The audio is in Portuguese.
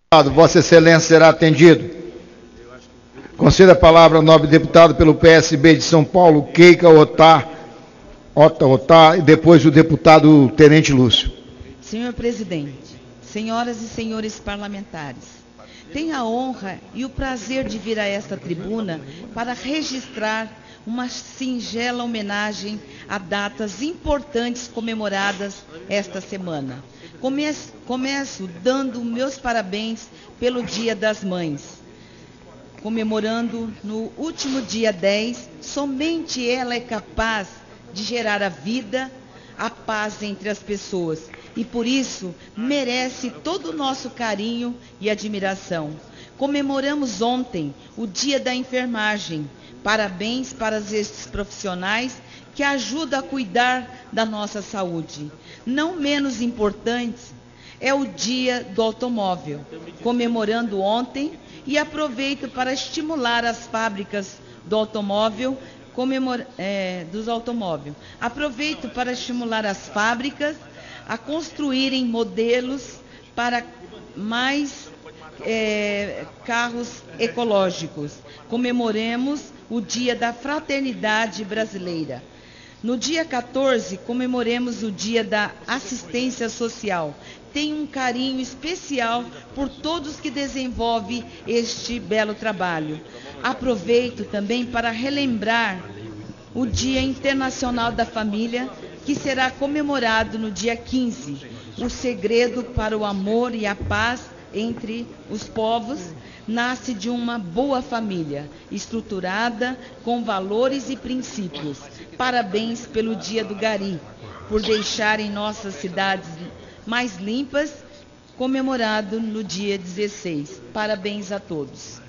Vossa Excelência será atendido. Conceda a palavra ao nobre deputado pelo PSB de São Paulo, Keika Otá, e depois o deputado Tenente Lúcio. Senhor presidente, senhoras e senhores parlamentares, tenho a honra e o prazer de vir a esta tribuna para registrar uma singela homenagem a datas importantes comemoradas esta semana. Começo dando meus parabéns pelo Dia das Mães, comemorando no último dia 10, somente ela é capaz de gerar a vida, a paz entre as pessoas, e por isso merece todo o nosso carinho e admiração. Comemoramos ontem o Dia da Enfermagem. Parabéns para estes profissionais que ajudam a cuidar da nossa saúde. Não menos importante é o Dia do Automóvel, comemorando ontem, e aproveito para estimular as fábricas do automóvel, Aproveito para estimular as fábricas a construírem modelos para mais carros ecológicos. Comemoremos o Dia da Fraternidade Brasileira. No dia 14, comemoremos o Dia da Assistência Social. Tenho um carinho especial por todos que desenvolvem este belo trabalho. Aproveito também para relembrar o Dia Internacional da Família, que será comemorado no dia 15. O segredo para o amor e a paz entre os povos nasce de uma boa família, estruturada com valores e princípios. Parabéns pelo Dia do Gari, por deixarem nossas cidades mais limpas, comemorado no dia 16. Parabéns a todos.